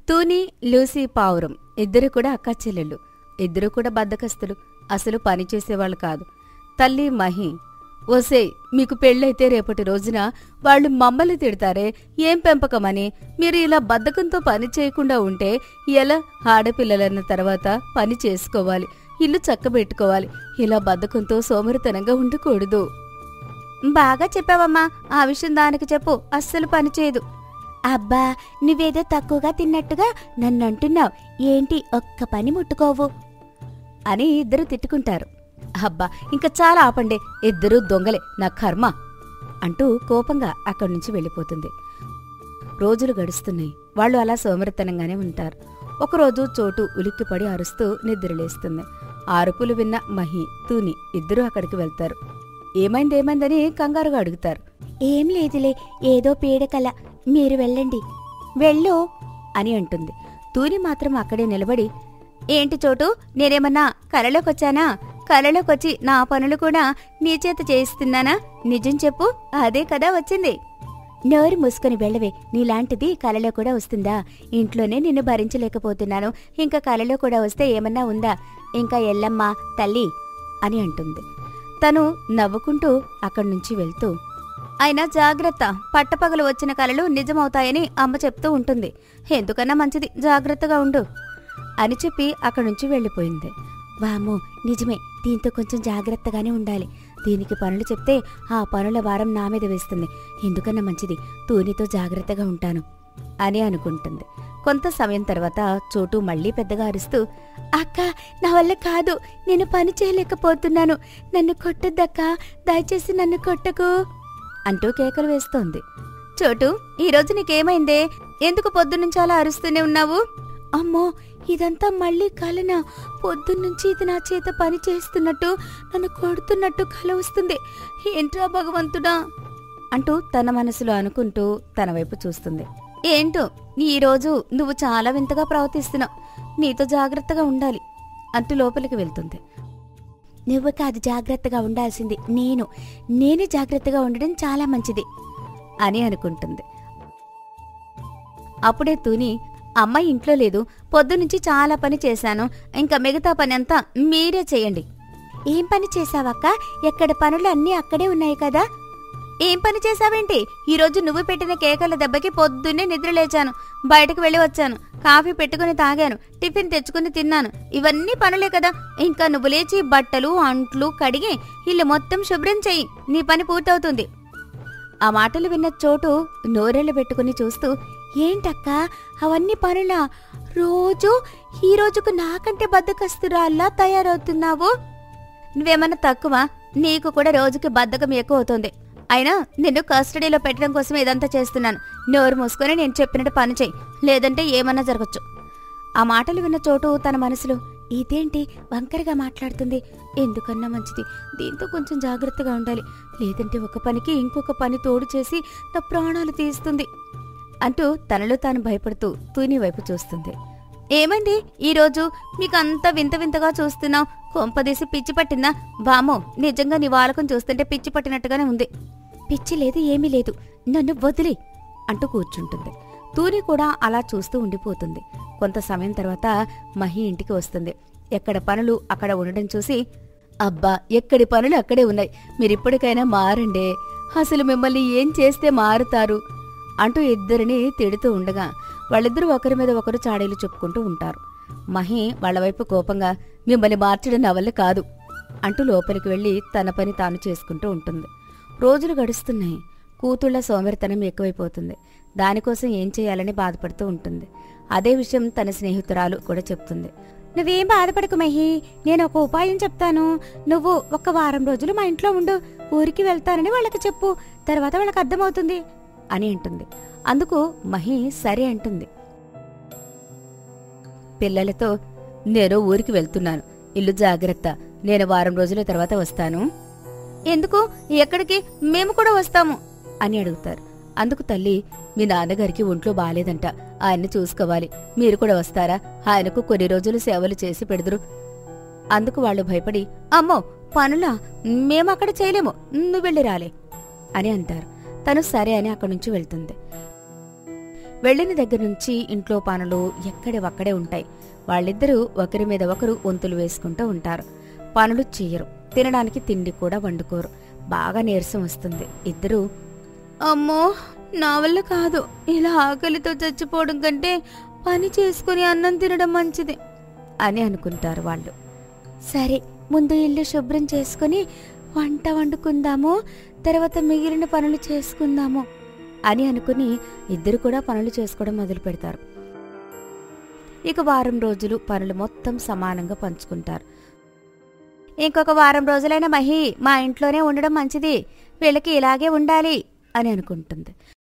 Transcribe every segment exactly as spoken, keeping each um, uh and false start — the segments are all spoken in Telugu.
తూని, లూసీ పావురం ఇద్దరు కూడా అక్కా చెల్లెళ్ళు. ఇద్దరూ కూడా బద్దకస్తులు. అసలు పనిచేసేవాళ్ళు కాదు. తల్లి మహి, ఓసేయ్, మీకు పెళ్ళైతే రేపటి రోజున వాళ్ళు మమ్మల్ని తిడతారే, ఏం పెంపకమని, మీరు ఇలా బద్ధకంతో పని చేయకుండా ఉంటే ఎలా? ఆడపిల్లలన్న తర్వాత పని చేసుకోవాలి, ఇల్లు చక్కబెట్టుకోవాలి. ఇలా బద్ధకంతో సోమరితనంగా ఉండకూడదు. బాగా చెప్పావమ్మా, ఆ విషయం దానికి చెప్పు, అస్సలు పనిచేయదు. అబ్బా, నువ్వేదో తక్కువగా తిన్నట్టుగా నన్నంటున్నావు ఏంటి? ఒక్క పని ముట్టుకోవు అని ఇద్దరు తిట్టుకుంటారు. అబ్బా, ఇంకా చాలా ఆపండి, ఇద్దరూ దొంగలే, నా కర్మ అంటూ కోపంగా అక్కడి నుంచి వెళ్ళిపోతుంది. రోజులు గడుస్తున్నాయి. వాళ్ళు అలా సోమరితనంగానే ఉంటారు. ఒకరోజు చోటు ఉలిక్కిపడి అరుస్తూ నిద్రలేస్తుంది. ఆ అరుపులు విన్న మహి, తూని ఇద్దరూ అక్కడికి వెళ్తారు. ఏమైందేమైందని కంగారుగా అడుగుతారు. ఏం లేదులే, ఏదో పీడకల, మీరు వెళ్ళండి. వెళ్ళు అని అంటుంది. తూని మాత్రం అక్కడే నిలబడి, ఏంటి చోటు, నేనేమన్నా కలలోకొచ్చానా? కలలోకొచ్చి నా పనులు కూడా నీ చేత చేయిస్తున్నానా? నిజం చెప్పు, అదే కదా వచ్చింది. నోరు మూసుకొని వెళ్ళవే, నీలాంటిది కలలో కూడా వస్తుందా? ఇంట్లోనే నిన్ను భరించలేకపోతున్నాను, ఇంకా కలలో కూడా వస్తే ఏమన్నా ఉందా? ఇంకా ఎల్లమ్మా తల్లి అని అంటుంది. తను నవ్వుకుంటూ అక్కడ్నుంచి వెళ్తూ, అయినా జాగ్రత్త, పట్టపగలు వచ్చిన కలలు నిజమవుతాయని అమ్మ చెప్తూ ఉంటుంది. ఎందుకన్నా మంచిది, జాగ్రత్తగా ఉండు అని చెప్పి అక్కడ్నుంచి వెళ్ళిపోయింది. వామో, నిజమే, దీంతో కొంచెం జాగ్రత్తగానే ఉండాలి. దీనికి పనులు చెప్తే ఆ పనుల భారం నా మీద వేస్తుంది. ఎందుకన్నా మంచిది, తూనితో జాగ్రత్తగా ఉంటాను అని అనుకుంటుంది. కొంత సమయం తర్వాత చోటు మళ్లీ పెద్దగా అరుస్తూ, అక్క, నా వల్ల కాదు, నేను పని చేయలేకపోతున్నాను, నన్ను కొట్టొద్దక్కా, దయచేసి నన్ను కొట్టకు అంటూ కేకలు వేస్తోంది. చోటు, ఈరోజు నీకేమైందే? ఎందుకు పొద్దున్నుంచి అలా అరుస్తూనే ఉన్నావు? అమ్మో, ఇదంతా మళ్ళీ కలనా? పొద్దున్నుంచి ఇది నా చేత పని చేస్తున్నట్టు, నన్ను కొడుతున్నట్టు కల వస్తుంది. ఏంట్రా భగవంతుడా అంటూ తన మనసులో అనుకుంటూ తన వైపు చూస్తుంది. ఏంటో ఈరోజు నువ్వు చాలా వింతగా ప్రవర్తిస్తున్నావు, నీతో జాగ్రత్తగా ఉండాలి అంటూ లోపలికి వెళ్తుంది. నువ్వు కాదు జాగ్రత్తగా ఉండాల్సింది, నేను నేనే జాగ్రత్తగా ఉండడం చాలా మంచిది అని అనుకుంటుంది. అప్పుడే తూని, అమ్మాయి ఇంట్లో లేదు, పొద్దునుంచి చాలా పని చేశాను, ఇంకా మిగతా పని అంతా మీరే చేయండి. ఏం పని చేశావక్క? ఎక్కడ పనులు అన్నీ అక్కడే ఉన్నాయి కదా. ఏం పని చేశావేంటి? ఈరోజు నువ్వు పెట్టిన కేకల దెబ్బకి పొద్దున్నే నిద్రలేచాను, బయటకు వెళ్ళి వచ్చాను, కాఫీ పెట్టుకుని తాగాను, టిఫిన్ తెచ్చుకుని తిన్నాను, ఇవన్నీ పనులే కదా. ఇంకా నువ్వు లేచి బట్టలు అంట్లు కడిగి ఇల్లు మొత్తం శుభ్రం చెయ్యి, నీ పని పూర్తవుతుంది. ఆ మాటలు విన్న చోటు నోరెళ్ళు పెట్టుకుని చూస్తూ, ఏంటక్కా అవన్నీ పనులా? రోజు ఈ రోజుకు నాకంటే బద్దకస్తురాల్లా తయారవుతున్నావు. నువ్వేమన్నా తక్కువ? నీకు కూడా రోజుకి బద్ధకం ఎక్కువ అవుతుంది. అయినా నిన్ను కస్టడీలో పెట్టడం కోసం ఇదంతా చేస్తున్నాను. నోరు మూసుకొని నేను చెప్పినట్టు పని చెయ్యి, లేదంటే ఏమన్నా జరగచ్చు. ఆ మాటలు విన్న చోటు తన మనసులో, ఇదేంటి వంకరగా మాట్లాడుతుంది, ఎందుకన్నా మంచిది, దీంతో కొంచెం జాగ్రత్తగా ఉండాలి, లేదంటే ఒక పనికి ఇంకొక పని తోడు చేసి నా ప్రాణాలు తీస్తుంది అంటూ తనలో తాను భయపడుతూ తూని వైపు చూస్తుంది. ఏమండి, ఈరోజు మీకంతా వింత వింతగా చూస్తున్నావు, కొంపదీసి పిచ్చి పట్టిందా? వామో, నిజంగా నీ వాలకం చూస్తుంటే పిచ్చి పట్టినట్టుగానే ఉంది. పిచ్చి లేదు, ఏమీ లేదు, నన్ను వదిలే అంటూ కూర్చుంటుంది. తూని కూడా అలా చూస్తూ ఉండిపోతుంది. కొంత సమయం తర్వాత మహి ఇంటికి వస్తుంది. ఎక్కడ పనులు అక్కడ ఉండడం చూసి, అబ్బా, ఎక్కడి పనులు అక్కడే ఉన్నాయి, మీరిప్పటికైనా మారండే, అసలు మిమ్మల్ని ఏం చేస్తే మారుతారు అంటూ ఇద్దరిని తిడుతూ ఉండగా వాళ్ళిద్దరూ ఒకరి మీద ఒకరు చాడీలు చెప్పుకుంటూ ఉంటారు. మహి వాళ్లవైపు కోపంగా, మిమ్మల్ని మార్చడం నా వల్ల కాదు అంటూ లోపలికి వెళ్లి తన పని తాను చేసుకుంటూ ఉంటుంది. రోజులు గడుస్తున్నాయి. కూతుళ్ల సోమరితనం ఎక్కువైపోతుంది. దానికోసం ఏం చేయాలని బాధపడుతూ ఉంటుంది. అదే విషయం తన స్నేహితురాలు కూడా చెప్తుంది. నువ్వేం బాధపడకు మహి, నేను ఒక ఉపాయం చెప్తాను, నువ్వు ఒక వారం రోజులు మా ఇంట్లో ఉండు, ఊరికి వెళ్తానని వాళ్ళకి చెప్పు, తర్వాత వాళ్ళకి అర్థమవుతుంది అని అంటుంది. అందుకు మహి సరే అంటుంది. పిల్లలతో, నేను ఊరికి వెళ్తున్నాను, ఇల్లు జాగ్రత్త, నేను వారం రోజుల తర్వాత వస్తాను. ఎందుకు? ఎక్కడికి? మేము కూడా వస్తాము అని అడుగుతారు. అందుకు తల్లి, మీ నాన్నగారికి ఒంట్లో బాలేదంట, ఆయన్ని చూసుకోవాలి, మీరు కూడా వస్తారా? ఆయనకు కొన్ని రోజులు సేవలు చేసి పెడుదురు. అందుకు వాళ్ళు భయపడి, అమ్మో పనులా, మేమక్కడ చేయలేము, నువ్వు వెళ్ళి రాలే అని అంటారు. తను సరే అని అక్కడి నుంచి వెళ్తుంది. వెళ్లిన దగ్గర నుంచి ఇంట్లో పనులు ఎక్కడి ఒక్కడే ఉంటాయి. వాళ్ళిద్దరూ ఒకరి మీద ఒకరు వంతులు వేసుకుంటూ ఉంటారు. పనులు చెయ్యరు, తినడానికి తిండి కూడా వండుకోరు. బాగా నీరసం వస్తుంది. ఇద్దరూ అమ్మో నా వల్ల కాదు, ఇలా ఆకలితో చచ్చిపోవడం కంటే పని చేసుకుని అన్నం తినడం మంచిది అని అనుకుంటారు వాళ్ళు. సరే ముందు ఇల్లు శుభ్రం చేసుకుని వంట వండుకుందాము, తర్వాత మిగిలిన పనులు చేసుకుందాము అని అనుకుని ఇద్దరు కూడా పనులు చేసుకోవడం మొదలు పెడతారు. ఇక వారం రోజులు పనులు మొత్తం సమానంగా పంచుకుంటారు. ఇంకొక వారం రోజులైన మహి మా ఇంట్లోనే ఉండడం మంచిది, వీళ్ళకి ఇలాగే ఉండాలి అని అనుకుంటుంది.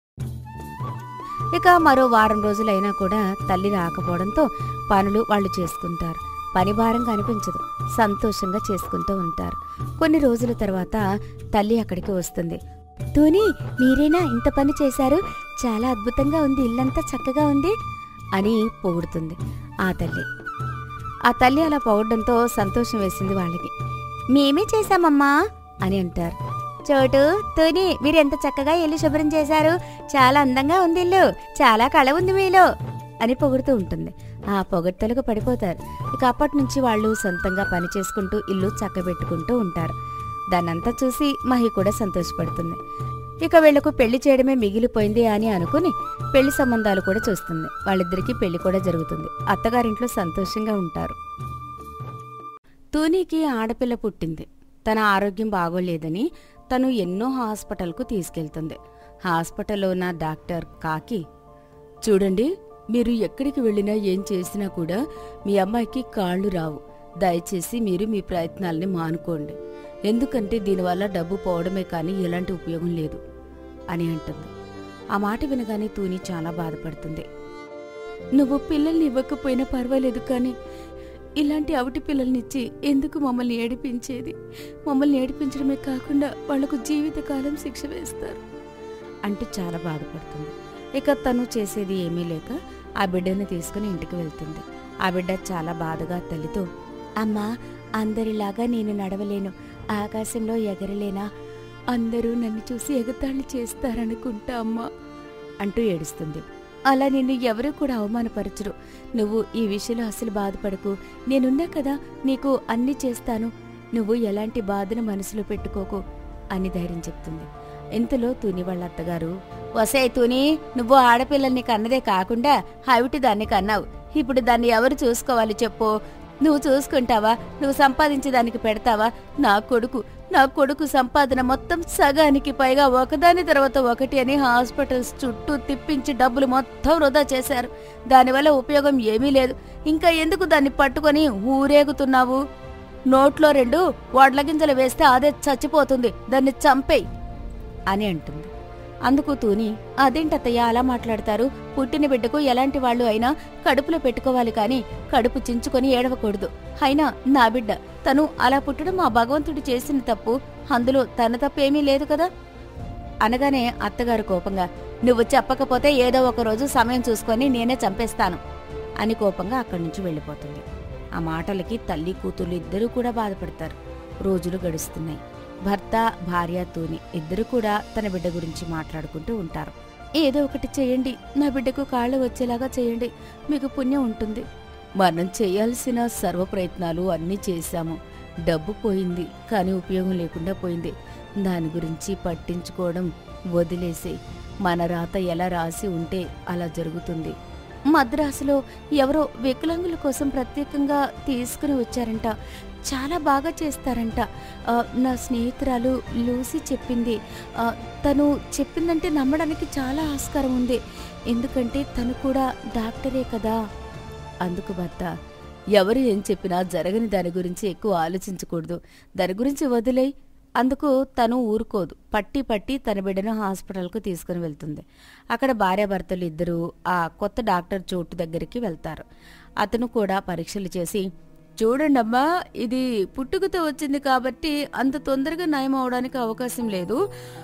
ఇక మరో వారం రోజులైనా కూడా తల్లి రాకపోవడంతో పనులు వాళ్ళు చేసుకుంటారు. పని భారంగా అనిపించదు, సంతోషంగా చేసుకుంటూ ఉంటారు. కొన్ని రోజుల తర్వాత తల్లి అక్కడికి వస్తుంది. తూని, మీరేనా ఇంత పని చేశారు? చాలా అద్భుతంగా ఉంది, ఇల్లంతా చక్కగా ఉంది అని పొగుడుతుంది ఆ తల్లి. ఆ తల్లి అలా పొగడంతో సంతోషం వేసింది వాళ్ళకి. మేమే చేశామమ్మా అని అంటారు. చోటు, తూని, మీరెంత చక్కగా ఇల్లు శుభ్రం చేశారు, చాలా అందంగా ఉంది ఇల్లు, చాలా కళ ఉంది మీలో అని పొగుడుతూ ఉంటుంది. ఆ పొగడ్తలకు పడిపోతారు. ఇక అప్పటి నుంచి వాళ్ళు సొంతంగా పని చేసుకుంటూ ఇల్లు చక్కబెట్టుకుంటూ ఉంటారు. దాన్నంతా చూసి మహి కూడా సంతోషపడుతుంది. ఇక వీళ్లకు పెళ్లి చేయడమే మిగిలిపోయింది అని అనుకుని పెళ్లి సంబంధాలు కూడా చూస్తుంది. వాళ్ళిద్దరికీ పెళ్లి కూడా జరుగుతుంది. అత్తగారింట్లో సంతోషంగా ఉంటారు. తూనీకి ఆడపిల్ల పుట్టింది. తన ఆరోగ్యం బాగోలేదని తను ఎన్నో హాస్పిటల్కు తీసుకెళ్తుంది. హాస్పిటల్లో ఉన్న డాక్టర్ కాకి, చూడండి, మీరు ఎక్కడికి వెళ్ళినా ఏం చేసినా కూడా మీ అమ్మాయికి కాళ్లు రావు. దయచేసి మీరు మీ ప్రయత్నాల్ని మానుకోండి. ఎందుకంటే దీనివల్ల డబ్బు పోవడమే కానీ ఎలాంటి ఉపయోగం లేదు అని అంటుంది. ఆ మాట వినగానే తూని చాలా బాధపడుతుంది. నువ్వు పిల్లల్ని ఇవ్వకపోయినా పర్వాలేదు, కానీ ఇలాంటి అవిటి పిల్లల్నిచ్చి ఎందుకు మమ్మల్ని ఏడిపించేది? మమ్మల్ని ఏడిపించడమే కాకుండా వాళ్లకు జీవితకాలం శిక్ష వేస్తారు అంటూ చాలా బాధపడుతుంది. ఇక తను చేసేది ఏమీ లేక ఆ బిడ్డను తీసుకుని ఇంటికి వెళ్తుంది. ఆ బిడ్డ చాలా బాధగా తల్లితో, అమ్మా, అందరిలాగా నేను నడవలేను, ఆకాశంలో ఎగరలేనా? అందరూ నన్ను చూసి ఎగతాళి చేస్తారనుకుంటా అమ్మా అంటూ ఏడుస్తుంది. అలా నిన్ను ఎవరూ కూడా అవమానపరచరు. నువ్వు ఈ విషయంలో అసలు బాధపడకు, నేనున్నా కదా, నీకు అన్నీ చేస్తాను, నువ్వు ఎలాంటి బాధను మనసులో పెట్టుకోకు అని ధైర్యం చెప్తుంది. ఇంతలో తూని వాళ్ళ అత్తగారు, వసే తూని, నువ్వు ఆడపిల్లల్ని కన్నదే కాకుండా హవిటి దాన్ని కన్నావు. ఇప్పుడు దాన్ని ఎవరు చూసుకోవాలి చెప్పు? నువ్వు చూసుకుంటావా? నువ్వు సంపాదించి దానికి పెడతావా? నా కొడుకు నా కొడుకు సంపాదన మొత్తం సగానికి పైగా ఒకదాని తర్వాత ఒకటి అని హాస్పిటల్స్ చుట్టూ తిప్పించి డబ్బులు మొత్తం వృధా చేశారు. దానివల్ల ఉపయోగం ఏమీ లేదు. ఇంకా ఎందుకు దాన్ని పట్టుకొని ఊరేగుతున్నావు? నోట్లో రెండు వడ్ల గింజలు వేస్తే అదే చచ్చిపోతుంది, దాన్ని చంపేయి అని అంటుంది. అందుకు తూని, అదేంటత్తయ్య అలా మాట్లాడతారు? పుట్టిన బిడ్డకు ఎలాంటి వాళ్ళు అయినా కడుపులో పెట్టుకోవాలి కానీ కడుపు చించుకొని ఏడవకూడదు. అయినా నా బిడ్డ, తను అలా పుట్టడం ఆ భగవంతుడు చేసిన తప్పు, అందులో తన తప్పేమీ లేదు కదా అనగానే అత్తగారు కోపంగా, నువ్వు చెప్పకపోతే ఏదో ఒక రోజు సమయం చూసుకొని నేనే చంపేస్తాను అని కోపంగా అక్కడి నుంచి వెళ్ళిపోతుంది. ఆ మాటలకి తల్లి కూతుర్లు ఇద్దరూ కూడా బాధపడతారు. రోజులు గడుస్తున్నాయి. భర్త భార్య తూని ఇద్దరు కూడా తన బిడ్డ గురించి మాట్లాడుకుంటూ ఉంటారు. ఏదో ఒకటి చేయండి, నా బిడ్డకు కాళ్ళు వచ్చేలాగా చేయండి, మీకు పుణ్యం ఉంటుంది. మనం చేయాల్సిన సర్వ ప్రయత్నాలు అన్నీ చేశాము. డబ్బు పోయింది, కానీ ఉపయోగం లేకుండా పోయింది. దాని గురించి పట్టించుకోవడం వదిలేసే. మన రాత ఎలా రాసి ఉంటే అలా జరుగుతుంది. మద్రాసులో ఎవరో వికలాంగుల కోసం ప్రత్యేకంగా తీసుకుని వచ్చారంట. చాలా బాగా చేస్తారంట. నా స్నేహితురాలు లూసీ చెప్పింది. తను చెప్పిందంటే నమ్మడానికి చాలా ఆస్కారం ఉంది, ఎందుకంటే తను కూడా డాక్టరే కదా. అందుకు భర్త, ఎవరు ఏం చెప్పినా జరగని దాని గురించి ఎక్కువ ఆలోచించకూడదు, దాని గురించి వదిలేయ్. అందుకు తను ఊరుకోదు. పట్టి పట్టి తన బిడ్డను హాస్పిటల్కు తీసుకుని వెళ్తుంది. అక్కడ భార్యాభర్తలు ఇద్దరూ ఆ కొత్త డాక్టర్ చోటు దగ్గరికి వెళ్తారు. అతను కూడా పరీక్షలు చేసి, చూడండమ్మా, ఇది పుట్టుకతో వచ్చింది కాబట్టి అంత తొందరగా నయం అవడానికి అవకాశం లేదు,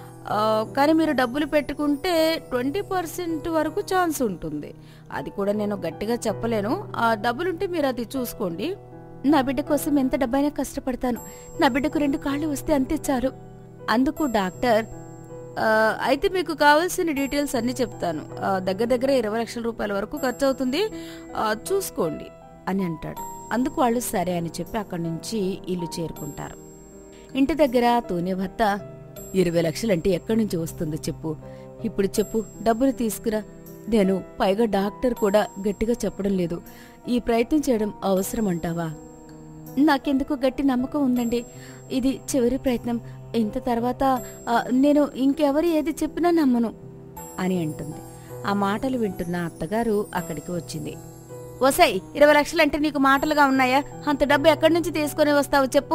కానీ మీరు డబ్బులు పెట్టుకుంటే ట్వంటీ పర్సెంట్ వరకు ఛాన్స్ ఉంటుంది. అది కూడా నేను గట్టిగా చెప్పలేను. ఆ డబ్బులుంటే మీరు అది చూసుకోండి. నా బిడ్డ కోసం ఎంత డబ్బైనా కష్టపడతాను. నా బిడ్డకు రెండు కాళ్ళు వస్తే అంతే చాలు. అందుకు డాక్టర్, ఆ, అయితే మీకు కావాల్సిన డీటెయిల్స్ అన్ని చెప్తాను. ఆ, దగ్గర దగ్గర ఇరవై లక్షల రూపాయల వరకు ఖర్చు అవుతుంది, ఆ, చూసుకోండి అని అంటాడు. అందుకు వాళ్ళు సరే అని చెప్పి అక్కడి నుంచి ఇల్లు చేరుకుంటారు. ఇంటి దగ్గర తూనే భర్త, ఇరవై లక్షలంటే ఎక్కడి నుంచి వస్తుందో చెప్పు, ఇప్పుడు చెప్పు, డబ్బులు తీసుకురా. నేను పైగా డాక్టర్ కూడా గట్టిగా చెప్పడం లేదు, ఈ ప్రయత్నం చేయడం అవసరం అంటావా? నాకెందుకు గట్టి నమ్మకం ఉందండి, ఇది చివరి ప్రయత్నం. ఇంత తర్వాత ఆ, నేను ఇంకెవరు ఏది చెప్పినా నమ్మను అని అంటుంది. ఆ మాటలు వింటున్న అత్తగారు అక్కడికి వచ్చింది. ఓసై, ఇరవై లక్షలంటే నీకు మాటలుగా ఉన్నాయా? అంత డబ్బు ఎక్కడి నుంచి తీసుకుని వస్తావు చెప్పు.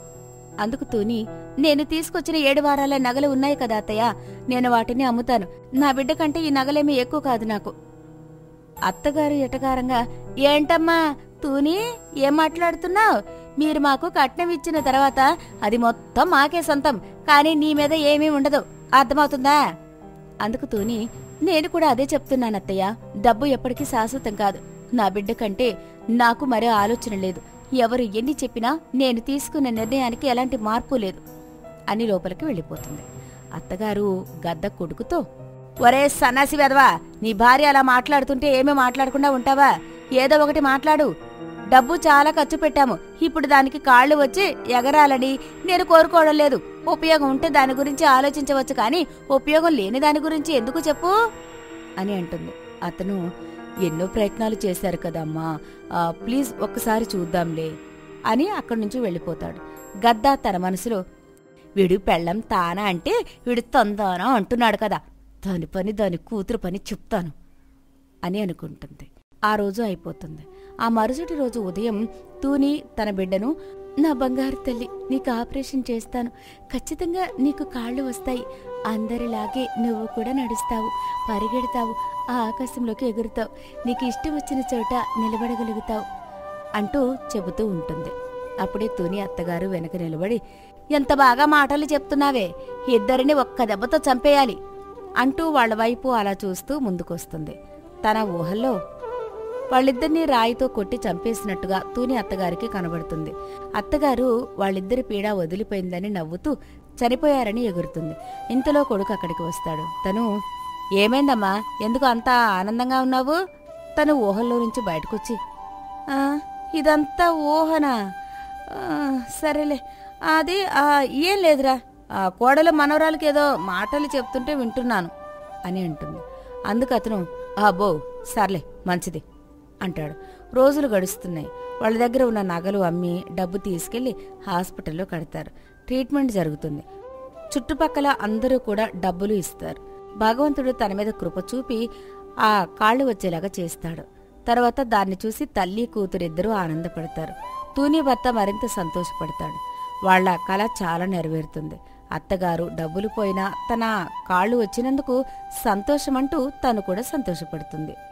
అందుకు తూని, నేను తీసుకొచ్చిన ఏడు వారాల నగలు ఉన్నాయి కదా అత్తయ్య, నేను వాటిని అమ్ముతాను. నా బిడ్డ కంటే ఈ నగలేమీ ఎక్కువ కాదు నాకు. అత్తగారు ఎటకారంగా, ఏంటమ్మా తూని, ఏం మాట్లాడుతున్నావు? మీరు మాకు కట్నం ఇచ్చిన తర్వాత అది మొత్తం మాకే సొంతం, కానీ నీ మీద ఏమీ ఉండదు, అర్థమవుతుందా? అందుకు తూని, నేను కూడా అదే చెప్తున్నానత్తయ్య, డబ్బు ఎప్పటికీ శాశ్వతం కాదు. నా బిడ్డ కంటే నాకు మరో ఆలోచన లేదు. ఎవరు ఎన్ని చెప్పినా నేను తీసుకున్న నిర్ణయానికి ఎలాంటి మార్పు లేదు అని లోపలికి వెళ్ళిపోతుంది. అత్తగారు గద్ద కొడుకుతో, ఒరే సన్నాసి వెధవా, నీ భార్య అలా మాట్లాడుతుంటే ఏమీ మాట్లాడకుండా ఉంటావా? ఏదో ఒకటి మాట్లాడు. డబ్బు చాలా ఖర్చు పెట్టాము, ఇప్పుడు దానికి కాళ్లు వచ్చి ఎగరాలని నేను కోరుకోవడం లేదు. ఉపయోగం ఉంటే దాని గురించి ఆలోచించవచ్చు, కానీ ఉపయోగం లేని దాని గురించి ఎందుకు చెప్పు అని అంటుంది. అతను, ఎన్నో ప్రయత్నాలు చేశారు కదమ్మా, ప్లీజ్ ఒక్కసారి చూద్దాంలే అని అక్కడి నుంచి వెళ్ళిపోతాడు. గద్ద తన మనసులో, వీడు పెళ్ళం తానా అంటే వీడు తందానా అంటున్నాడు కదా, దాని పని దాని కూతురు పని చెప్తాను అని అనుకుంటుంది. ఆ రోజు అయిపోతుంది. ఆ మరుసటి రోజు ఉదయం తూని తన బిడ్డను, నా బంగారు తల్లి, నీకు ఆపరేషన్ చేస్తాను, ఖచ్చితంగా నీకు కాళ్ళు వస్తాయి, అందరిలాగే నువ్వు కూడా నడుస్తావు, పరిగెడతావు, ఆ ఆకాశంలోకి ఎగురుతావు, నీకు ఇష్టం వచ్చిన చోట నిలబడగలుగుతావు అంటూ చెబుతూ ఉంటుంది. అప్పుడే తూని అత్తగారు వెనక నిలబడి, ఎంత బాగా మాటలు చెప్తున్నావే, ఇద్దరిని ఒక్క దెబ్బతో చంపేయాలి అంటూ వాళ్ల వైపు అలా చూస్తూ ముందుకొస్తుంది. తన ఊహల్లో వాళ్ళిద్దరినీ రాయితో కొట్టి చంపేసినట్టుగా తూని అత్తగారికి కనబడుతుంది. అత్తగారు వాళ్ళిద్దరి పీడ వదిలిపోయిందని నవ్వుతూ చనిపోయారని ఎగురుతుంది. ఇంతలో కొడుకు అక్కడికి వస్తాడు. తను, ఏమైందమ్మా, ఎందుకు అంత ఆనందంగా ఉన్నావు? తను ఊహల్లో నుంచి బయటకొచ్చి, ఇదంతా ఊహనా? సరేలే, అది ఏం లేదురా, ఆ కోడల మనవరాలకి ఏదో మాటలు చెప్తుంటే వింటున్నాను అని అంటుంది. అందుకు అతను, అబ్బో సర్లే మంచిది అంటాడు. రోజులు గడుస్తున్నాయి. వాళ్ళ దగ్గర ఉన్న నగలు అమ్మి డబ్బు తీసుకెళ్లి హాస్పిటల్లో కడతారు. ట్రీట్మెంట్ జరుగుతుంది. చుట్టుపక్కల అందరూ కూడా డబ్బులు ఇస్తారు. భగవంతుడు తన మీద కృప చూపి ఆ కాళ్లు వచ్చేలాగా చేస్తాడు. తర్వాత దాన్ని చూసి తల్లి కూతురిద్దరూ ఆనందపడతారు. తూని భర్త మరింత సంతోషపడతాడు. వాళ్ల కళ చాలా నెరవేరుతుంది. అత్తగారు డబ్బులు పోయినా తన కాళ్లు వచ్చినందుకు సంతోషమంటూ తను కూడా సంతోషపడుతుంది.